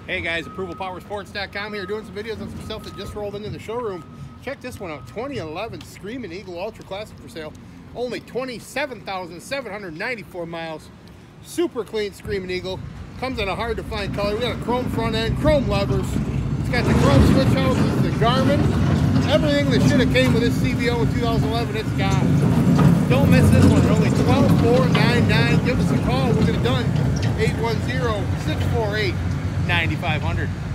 Hey guys, ApprovalPowersports.com here, doing some videos on some stuff that just rolled into the showroom. Check this one out, 2011 Screaming Eagle Ultra Classic for sale. Only 27,794 miles. Super clean Screaming Eagle. Comes in a hard to find color. We got a chrome front end, chrome levers. It's got the chrome switch houses, the Garmin. Everything that should have came with this CVO in 2011, it's got. Don't miss this one. Only $12,499. Give us a call. We'll get it done. 810-648-9500.